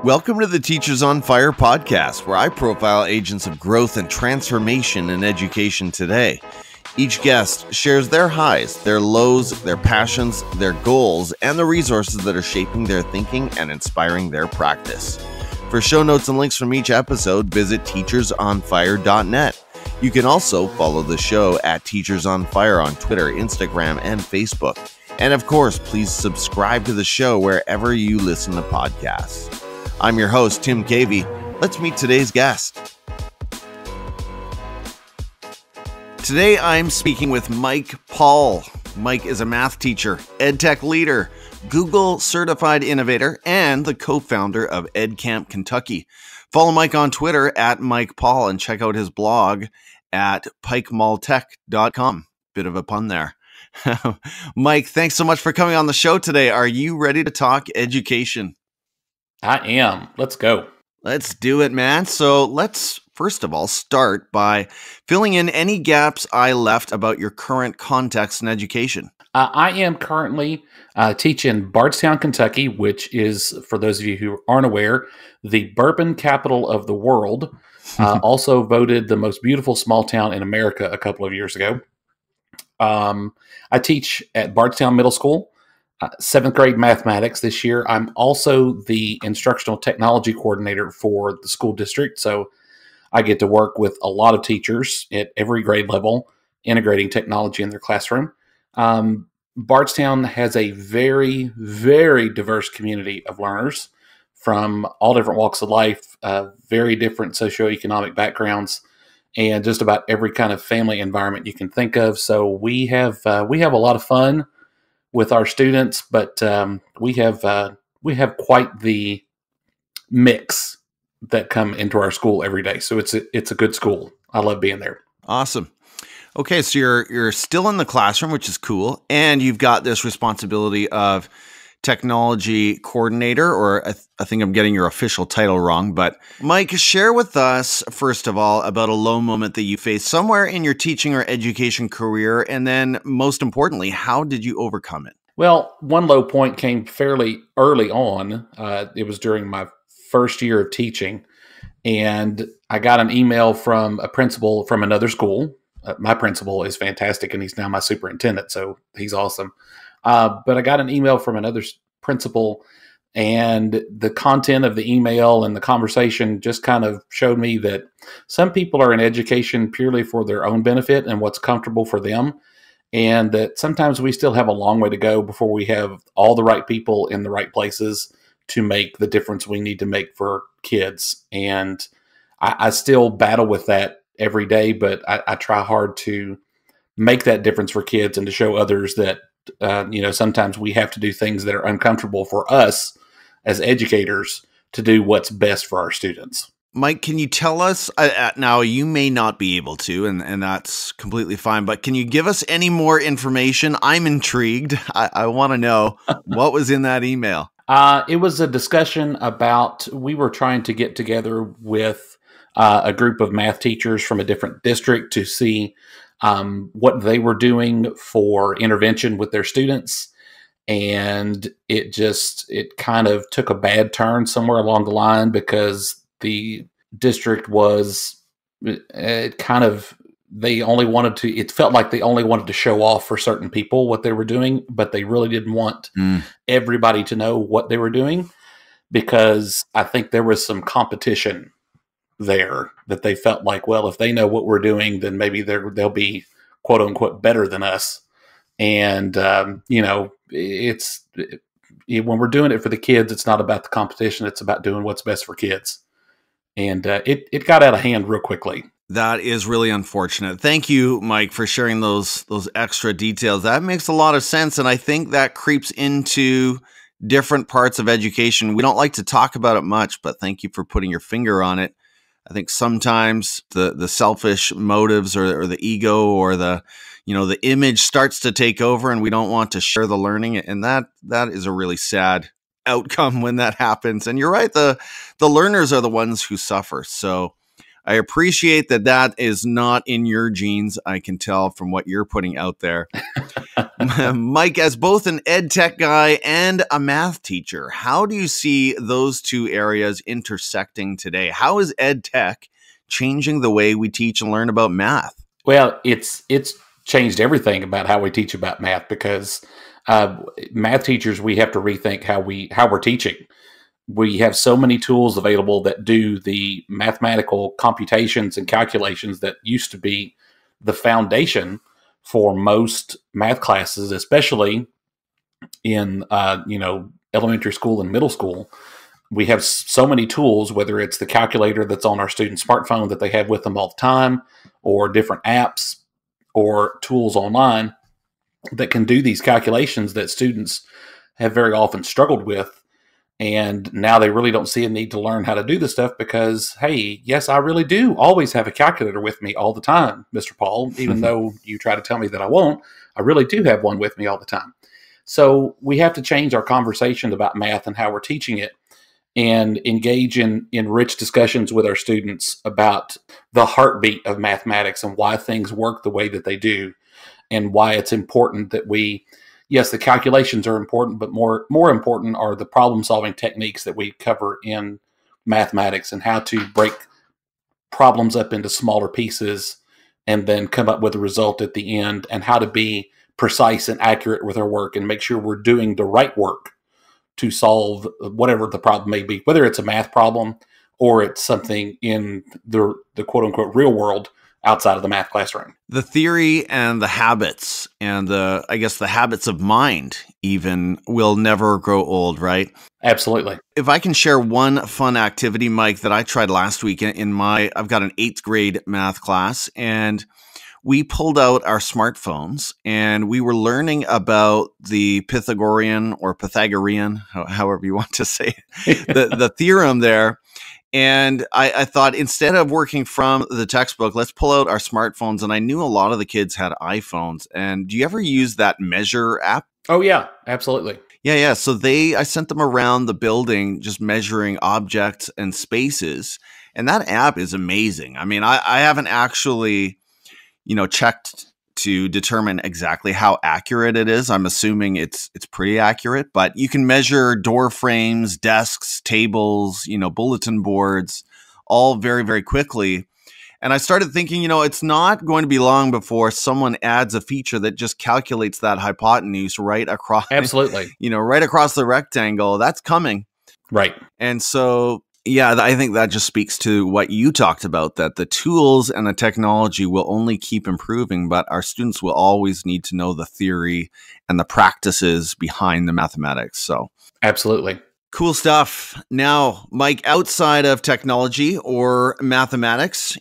Welcome to the Teachers on Fire podcast, where I profile agents of growth and transformation in education today. Each guest shares their highs, their lows, their passions, their goals, and the resources that are shaping their thinking and inspiring their practice. For show notes and links from each episode, visit teachersonfire.net. You can also follow the show at Teachers on Fire on Twitter, Instagram, and Facebook. And of course, please subscribe to the show wherever you listen to podcasts. I'm your host, Tim Cavey. Let's meet today's guest. Today, I'm speaking with Mike Paul. Mike is a math teacher, EdTech leader, Google certified innovator, and the co-founder of EdCamp Kentucky. Follow Mike on Twitter at Mike Paul and check out his blog at pikemalltech.com. Bit of a pun there. Mike, thanks so much for coming on the show today. Are you ready to talk education? I am. Let's go. Let's do it, man. So let's first of all start by filling in any gaps I left about your current context in education. I am currently teaching Bardstown, Kentucky, which is, for those of you who aren't aware, the bourbon capital of the world. Also voted the most beautiful small town in America a couple of years ago. I teach at Bardstown Middle School. 7th grade mathematics this year. I'm also the instructional technology coordinator for the school district. So I get to work with a lot of teachers at every grade level, integrating technology in their classroom. Bardstown has a very, very diverse community of learners from all different walks of life, very different socioeconomic backgrounds, and just about every kind of family environment you can think of. So we have a lot of fun with our students, but we have quite the mix that come into our school every day. So it's a good school. I love being there. Awesome. Okay, so you're still in the classroom, which is cool, and you've got this responsibility of technology coordinator, or I think I'm getting your official title wrong, but Mike, share with us, first of all, about a low moment that you faced somewhere in your teaching or education career, and then most importantly, how did you overcome it? Well, one low point came fairly early on. It was during my first year of teaching, and I got an email from a principal from another school. My principal is fantastic, and he's now my superintendent, so he's awesome. But I got an email from another principal, and the content of the email and the conversation just kind of showed me that some people are in education purely for their own benefit and what's comfortable for them, and that sometimes we still have a long way to go before we have all the right people in the right places to make the difference we need to make for kids. And I still battle with that every day, but I try hard to make that difference for kids and to show others that sometimes we have to do things that are uncomfortable for us as educators to do what's best for our students. Mike, can you tell us, now you may not be able to, and that's completely fine, but can you give us any more information? I'm intrigued. I want to know what was in that email. It was a discussion about, we were trying to get together with a group of math teachers from a different district to see what they were doing for intervention with their students. And it kind of took a bad turn somewhere along the line, because the district was it felt like they only wanted to show off for certain people what they were doing, but they really didn't want everybody to know what they were doing, because I think there was some competition there that they felt like, well, if they know what we're doing, then maybe they'll be quote unquote better than us. And when we're doing it for the kids, it's not about the competition. It's about doing what's best for kids. And it got out of hand real quickly. That is really unfortunate. Thank you, Mike, for sharing those extra details. That makes a lot of sense. And I think that creeps into different parts of education. We don't like to talk about it much, but thank you for putting your finger on it. I think sometimes the selfish motives or the ego or the image starts to take over, and we don't want to share the learning. And that is a really sad outcome when that happens. And you're right, the learners are the ones who suffer. So I appreciate that is not in your genes. I can tell from what you're putting out there. Mike, as both an ed tech guy and a math teacher, how do you see those two areas intersecting today? How is ed tech changing the way we teach and learn about math? Well, it's changed everything about how we teach about math because math teachers, we have to rethink how we're teaching. We have so many tools available that do the mathematical computations and calculations that used to be the foundation for most math classes, especially in elementary school and middle school. We have so many tools, whether it's the calculator that's on our student's smartphone that they have with them all the time, or different apps or tools online that can do these calculations that students have very often struggled with. And now they really don't see a need to learn how to do this stuff because, hey, yes, I really do always have a calculator with me all the time, Mr. Paul, even though you try to tell me that I won't. I really do have one with me all the time. So we have to change our conversation about math and how we're teaching it and engage in rich discussions with our students about the heartbeat of mathematics and why things work the way that they do and why it's important that yes, the calculations are important, but more important are the problem-solving techniques that we cover in mathematics and how to break problems up into smaller pieces and then come up with a result at the end, and how to be precise and accurate with our work and make sure we're doing the right work to solve whatever the problem may be, whether it's a math problem or it's something in the quote-unquote real world outside of the math classroom. The theory and the habits and the habits of mind even will never grow old, right? Absolutely. If I can share one fun activity, Mike, that I tried last week I've got an 8th grade math class, and we pulled out our smartphones and we were learning about the Pythagorean or Pythagorean, however you want to say it, the theorem there. And I thought, instead of working from the textbook, let's pull out our smartphones. And I knew a lot of the kids had iPhones. And do you ever use that Measure app? Oh, yeah, absolutely. Yeah. So I sent them around the building just measuring objects and spaces. And that app is amazing. I mean, I haven't actually, checked to determine exactly how accurate it is. I'm assuming it's pretty accurate, but you can measure door frames, desks, tables, bulletin boards, all very, very quickly. And I started thinking, it's not going to be long before someone adds a feature that just calculates that hypotenuse right across, absolutely, right across the rectangle. That's coming. Right. And so, yeah, I think that just speaks to what you talked about, that the tools and the technology will only keep improving, but our students will always need to know the theory and the practices behind the mathematics. So, absolutely. Cool stuff. Now, Mike, outside of technology or mathematics,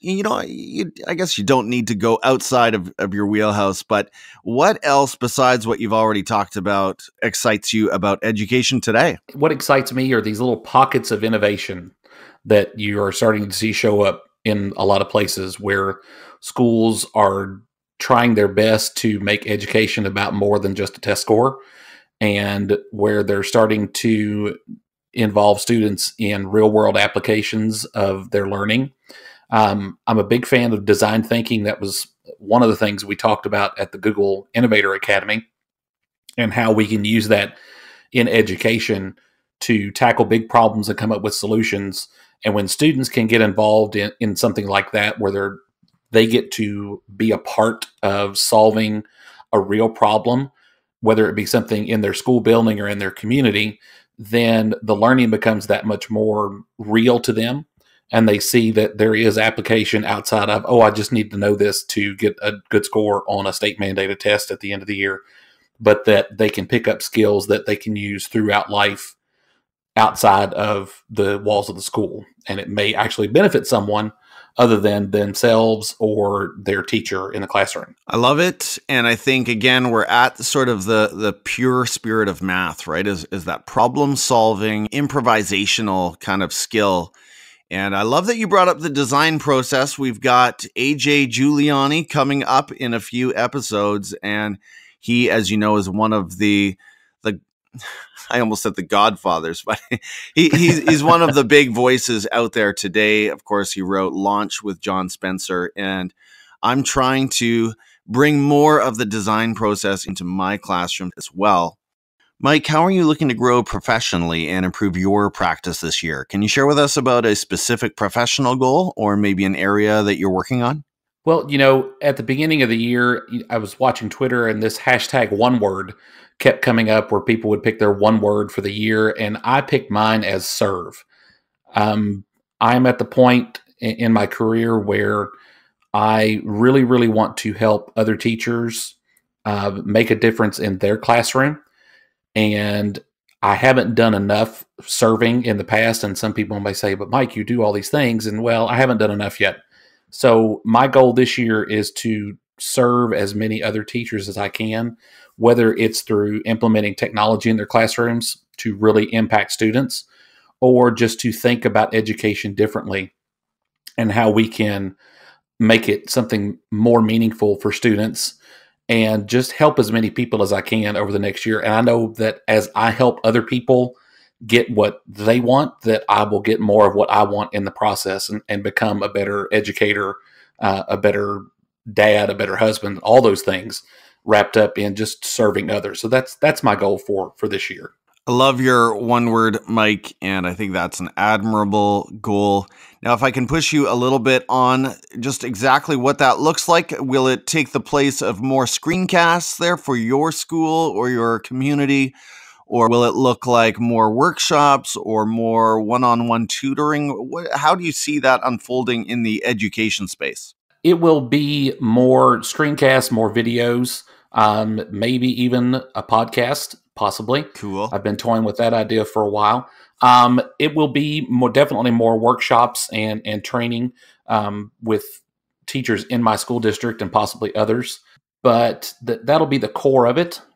I guess you don't need to go outside of your wheelhouse, but what else besides what you've already talked about excites you about education today? What excites me are these little pockets of innovation that you are starting to see show up in a lot of places where schools are trying their best to make education about more than just a test score, and where they're starting to involve students in real world applications of their learning. I'm a big fan of design thinking. That was one of the things we talked about at the Google Innovator Academy, and how we can use that in education to tackle big problems and come up with solutions. And when students can get involved in something like that, where they get to be a part of solving a real problem, whether it be something in their school building or in their community, then the learning becomes that much more real to them. And they see that there is application outside of, I just need to know this to get a good score on a state mandated test at the end of the year, but that they can pick up skills that they can use throughout life outside of the walls of the school. And it may actually benefit someone other than themselves or their teacher in the classroom. I love it. And I think, again, we're at sort of the pure spirit of math, right? Is that problem solving, improvisational kind of skill. And I love that you brought up the design process. We've got AJ Giuliani coming up in a few episodes. And he, as you know, is one of the I almost said the godfathers, but he's one of the big voices out there today. Of course, he wrote Launch with John Spencer, and I'm trying to bring more of the design process into my classroom as well. Mike, how are you looking to grow professionally and improve your practice this year? Can you share with us about a specific professional goal or maybe an area that you're working on? Well, at the beginning of the year, I was watching Twitter and this hashtag one word kept coming up where people would pick their one word for the year. And I picked mine as serve. Um, I'm at the point in my career where I really, really want to help other teachers make a difference in their classroom. And I haven't done enough serving in the past. And some people may say, but Mike, you do all these things. And well, I haven't done enough yet. So my goal this year is to serve as many other teachers as I can, whether it's through implementing technology in their classrooms to really impact students, or just to think about education differently and how we can make it something more meaningful for students and just help as many people as I can over the next year. And I know that as I help other people get what they want, that I will get more of what I want in the process and become a better educator, a better dad, a better husband, all those things wrapped up in just serving others. So that's my goal for this year. I love your one word, Mike, and I think that's an admirable goal. Now, if I can push you a little bit on just exactly what that looks like, will it take the place of more screencasts there for your school or your community? Or will it look like more workshops or more one-on-one tutoring? How do you see that unfolding in the education space? It will be more screencasts, more videos, maybe even a podcast, possibly. Cool. I've been toying with that idea for a while. It will be definitely more workshops and training with teachers in my school district and possibly others. But that'll be the core of it.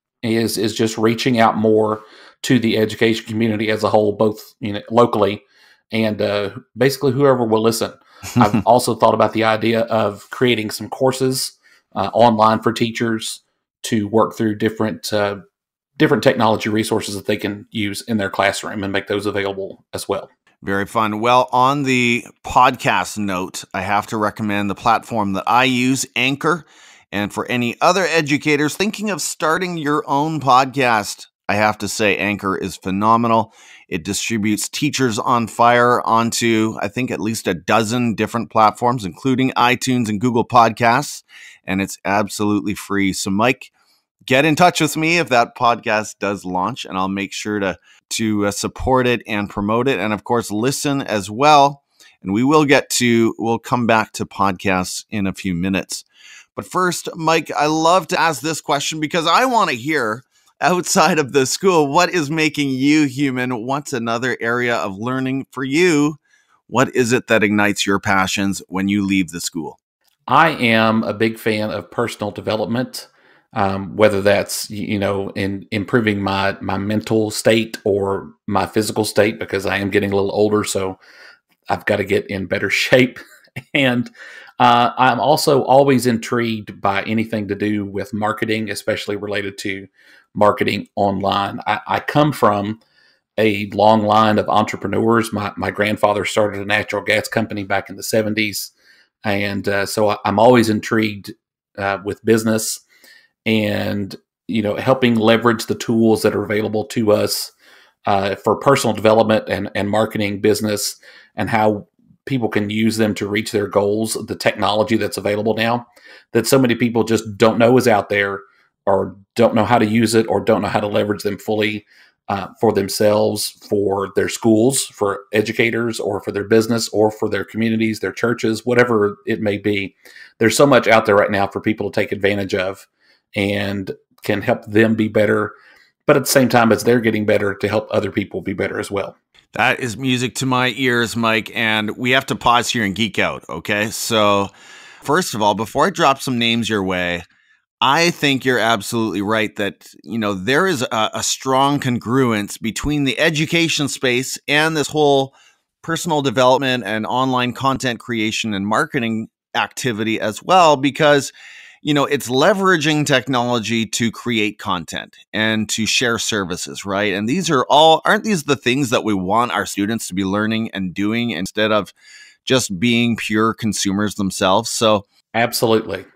Is just reaching out more to the education community as a whole, both locally and basically whoever will listen. I've also thought about the idea of creating some courses online for teachers to work through different technology resources that they can use in their classroom and make those available as well. Very fun. Well, on the podcast note, I have to recommend the platform that I use, Anchor. And for any other educators thinking of starting your own podcast, I have to say Anchor is phenomenal. It distributes Teachers on Fire onto, I think, at least a dozen different platforms, including iTunes and Google Podcasts, and it's absolutely free. So, Mike, get in touch with me if that podcast does launch, and I'll make sure to support it and promote it, and of course, listen as well. And we'll come back to podcasts in a few minutes. But first, Mike, I love to ask this question because I want to hear, outside of the school, what is making you human? What's another area of learning for you? What is it that ignites your passions when you leave the school? I am a big fan of personal development, whether that's, in improving my mental state or my physical state, because I am getting a little older, so I've got to get in better shape. And I'm also always intrigued by anything to do with marketing, especially related to marketing online. I come from a long line of entrepreneurs. My grandfather started a natural gas company back in the 70s. And so I'm always intrigued with business and, helping leverage the tools that are available to us for personal development and marketing business, and how people can use them to reach their goals, the technology that's available now that so many people just don't know is out there, or don't know how to use it, or don't know how to leverage them fully for themselves, for their schools, for educators, or for their business, or for their communities, their churches, whatever it may be. There's so much out there right now for people to take advantage of and can help them be better. But at the same time, as they're getting better, to help other people be better as well. That is music to my ears, Mike, and we have to pause here and geek out, okay? So, first of all, before I drop some names your way, I think you're absolutely right that, there is a strong congruence between the education space and this whole personal development and online content creation and marketing activity as well, because it's leveraging technology to create content and to share services, right? And aren't these the things that we want our students to be learning and doing instead of just being pure consumers themselves? So absolutely.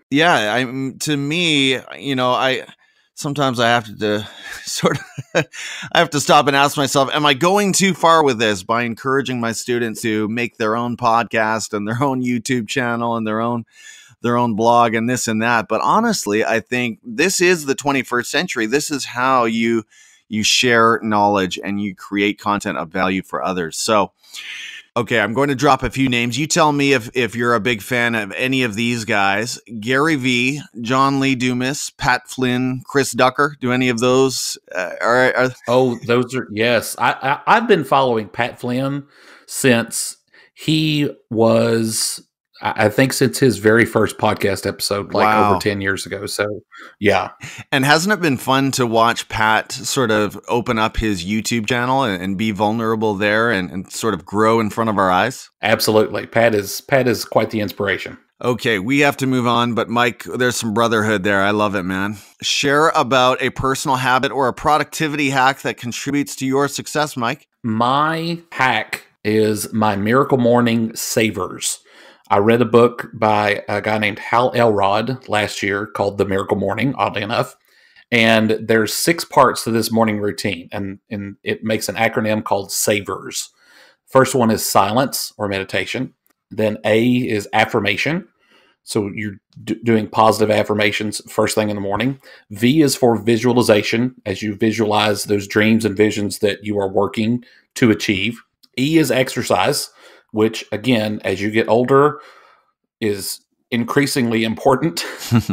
Yeah, to me, sometimes I have to sort of I have to stop and ask myself, am I going too far with this by encouraging my students to make their own podcast and their own YouTube channel and their own blog and this and that? But honestly, I think this is the 21st century. This is how you share knowledge and you create content of value for others. So, okay, I'm going to drop a few names. You tell me if you're a big fan of any of these guys. Gary V, John Lee Dumas, Pat Flynn, Chris Ducker. Do any of those? Oh, those are, yes. I've been following Pat Flynn since he was, I think since his very first podcast episode, like over 10 years ago. So, yeah. And hasn't it been fun to watch Pat sort of open up his YouTube channel and be vulnerable there and sort of grow in front of our eyes? Absolutely. Pat is quite the inspiration. Okay, we have to move on, but Mike, there's some brotherhood there. I love it, man. Share about a personal habit or a productivity hack that contributes to your success, Mike. My hack is my Miracle Morning Savers. I read a book by a guy named Hal Elrod last year called The Miracle Morning, oddly enough. And there's 6 parts to this morning routine, and it makes an acronym called SAVERS. First one is silence or meditation. Then A is affirmation. So you're doing positive affirmations first thing in the morning. V is for visualization, as you visualize those dreams and visions that you are working to achieve. E is exercise, which, again, as you get older, is increasingly important.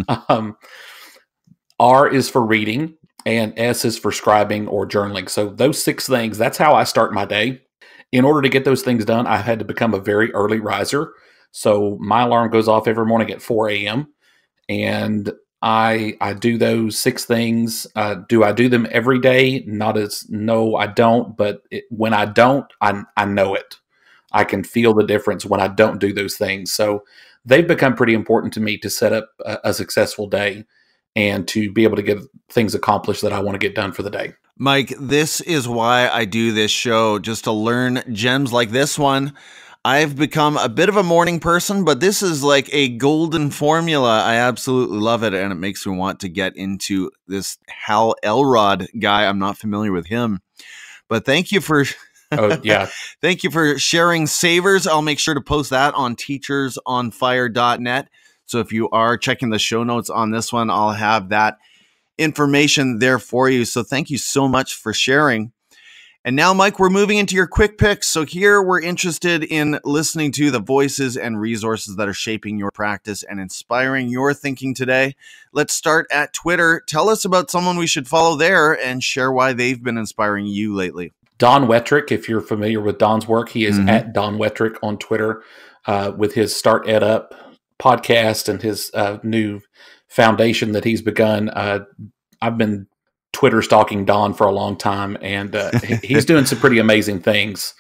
R is for reading, and S is for scribing or journaling. So those 6 things, that's how I start my day. In order to get those things done, I had to become a very early riser. So my alarm goes off every morning at 4 a.m., and I do those 6 things. Do I do them every day? No, I don't. But when I don't, I know it. I can feel the difference when I don't do those things. So they've become pretty important to me to set up a successful day and to be able to get things accomplished that I want to get done for the day. Mike, this is why I do this show, just to learn gems like this one. I've become a bit of a morning person, but this is like a golden formula. I absolutely love it, and it makes me want to get into this Hal Elrod guy. I'm not familiar with him, but thank you for... Oh, yeah. Thank you for sharing Savers. I'll make sure to post that on teachersonfire.net. So if you are checking the show notes on this one, I'll have that information there for you. So thank you so much for sharing. And now, Mike, we're moving into your quick picks. So here we're interested in listening to the voices and resources that are shaping your practice and inspiring your thinking today. Let's start at Twitter. Tell us about someone we should follow there and share why they've been inspiring you lately. Don Wettrick, if you're familiar with Don's work, he is at Don Wettrick on Twitter with his Start Ed Up podcast and his new foundation that he's begun. I've been Twitter stalking Don for a long time, and he's doing some pretty amazing things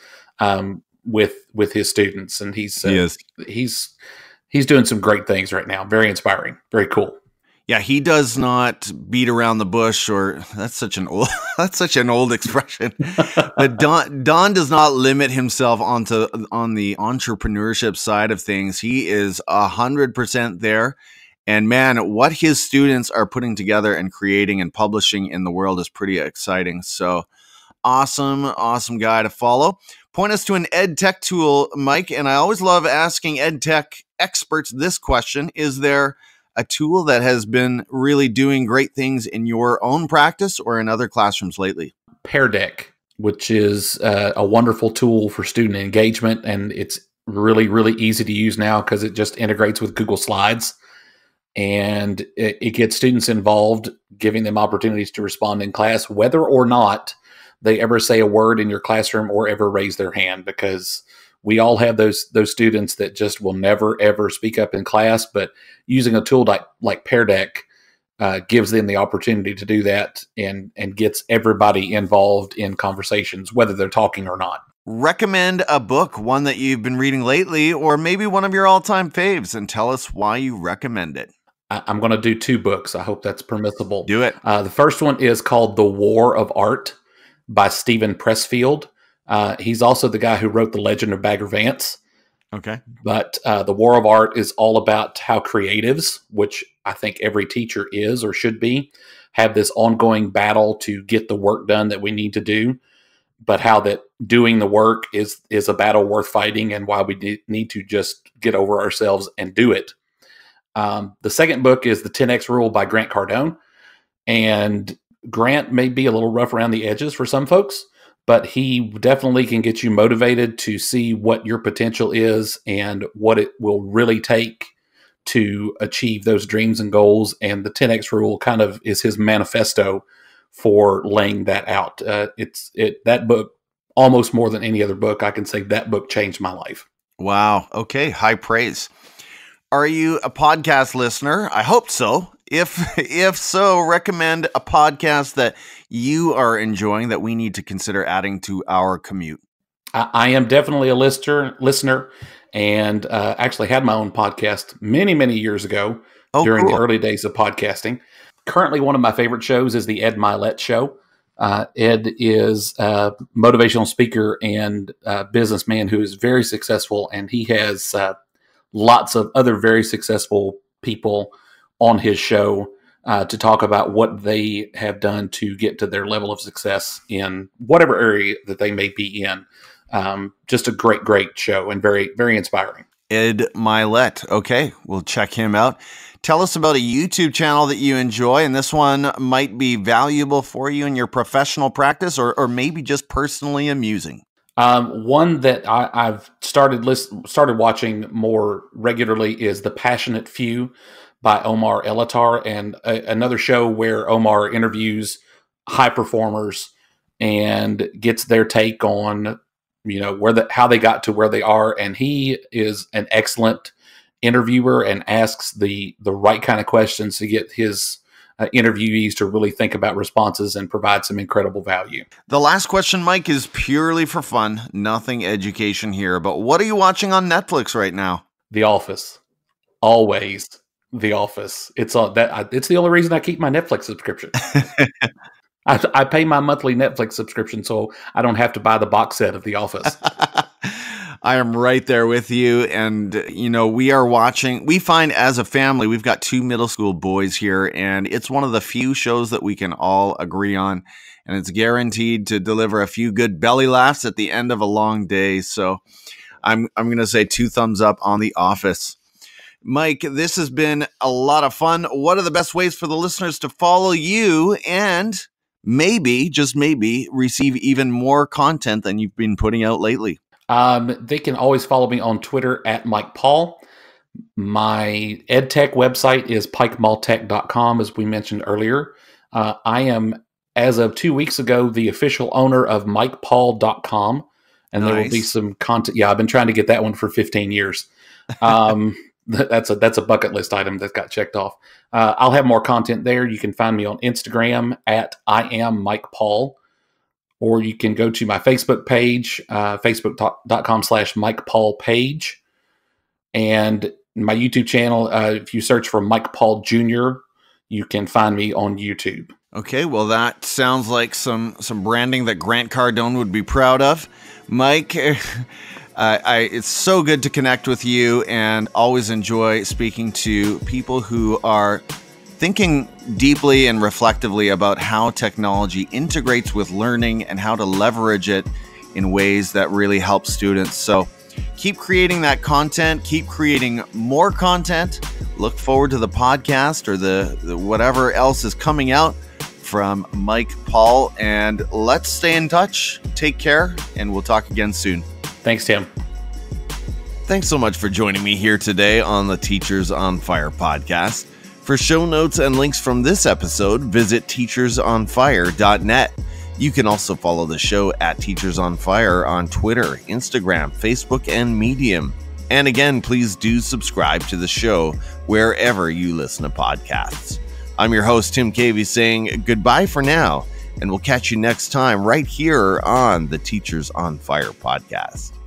with his students, and he's doing some great things right now. Very inspiring, very cool. Yeah, he does not beat around the bush, or that's such an old expression. But Don does not limit himself on the entrepreneurship side of things. He is 100% there. And man, what his students are putting together and creating and publishing in the world is pretty exciting. So awesome guy to follow. Point us to an ed tech tool, Mike. And I always love asking ed tech experts this question: is there a tool that has been really doing great things in your own practice or in other classrooms lately? Pear Deck, which is a wonderful tool for student engagement. And it's really, really easy to use now because it just integrates with Google Slides. And it gets students involved, giving them opportunities to respond in class, whether or not they ever say a word in your classroom or ever raise their hand, because we all have those students that just will never, ever speak up in class. But using a tool like Pear Deck gives them the opportunity to do that and gets everybody involved in conversations, whether they're talking or not. Recommend a book, one that you've been reading lately, or maybe one of your all-time faves, and tell us why you recommend it. I'm going to do 2 books. I hope that's permissible. Do it. The first one is called The War of Art by Stephen Pressfield. He's also the guy who wrote The Legend of Bagger Vance. Okay. But The War of Art is all about how creatives, which I think every teacher is or should be, have this ongoing battle to get the work done that we need to do, but how that doing the work is a battle worth fighting, and why we need to just get over ourselves and do it. The second book is The 10X Rule by Grant Cardone. And Grant may be a little rough around the edges for some folks, but he definitely can get you motivated to see what your potential is and what it will really take to achieve those dreams and goals. And the 10X Rule kind of is his manifesto for laying that out. That book, almost more than any other book, I can say that book changed my life. Wow. Okay. High praise. Are you a podcast listener? I hope so. If so, recommend a podcast that you are enjoying that we need to consider adding to our commute. I am definitely a listener, and actually had my own podcast many, many years ago during the early days of podcasting. Currently, one of my favorite shows is the Ed Milet Show. Ed is a motivational speaker and businessman who is very successful, and he has lots of other very successful people on his show to talk about what they have done to get to their level of success in whatever area that they may be in. Just a great, great show and very, very inspiring. Ed Milet. Okay, we'll check him out. Tell us about a YouTube channel that you enjoy, and this one might be valuable for you in your professional practice or maybe just personally amusing. One that I've started watching more regularly is The Passionate Few by Omar Elatar, and another show where Omar interviews high performers and gets their take on, how they got to where they are. And he is an excellent interviewer and asks the right kind of questions to get his interviewees to really think about responses and provide some incredible value. The last question, Mike, is purely for fun. Nothing education here, but what are you watching on Netflix right now? The Office. Always The Office. It's the only reason I keep my Netflix subscription. I pay my monthly Netflix subscription so I don't have to buy the box set of The Office. I am right there with you. And, we find as a family, we've got 2 middle school boys here, and it's one of the few shows that we can all agree on. And it's guaranteed to deliver a few good belly laughs at the end of a long day. So I'm going to say 2 thumbs up on The Office. Mike, this has been a lot of fun. What are the best ways for the listeners to follow you and maybe, just maybe, receive even more content than you've been putting out lately? They can always follow me on Twitter at Mike Paul. My EdTech website is pikemaltech.com, as we mentioned earlier. I am, as of 2 weeks ago, the official owner of MikePaul.com, and There will be some content. Yeah, I've been trying to get that one for 15 years. That's a bucket list item that got checked off. I'll have more content there. You can find me on Instagram at I am Mike Paul, or you can go to my Facebook page, facebook.com/Mike Paul page, and my YouTube channel. If you search for Mike Paul Jr., you can find me on YouTube. Okay, well, that sounds like some branding that Grant Cardone would be proud of. Mike, it's so good to connect with you, and always enjoy speaking to people who are thinking deeply and reflectively about how technology integrates with learning and how to leverage it in ways that really help students. So keep creating that content, keep creating more content. Look forward to the podcast or the whatever else is coming out from Mike Paul, and let's stay in touch. Take care, and we'll talk again soon. Thanks, Tim. Thanks so much for joining me here today on the Teachers on Fire podcast. For show notes and links from this episode, visit teachersonfire.net. You can also follow the show at Teachers on Fire on Twitter, Instagram, Facebook, and Medium. And again, please do subscribe to the show wherever you listen to podcasts. I'm your host, Tim Cavey, saying goodbye for now, and we'll catch you next time right here on the Teachers on Fire podcast.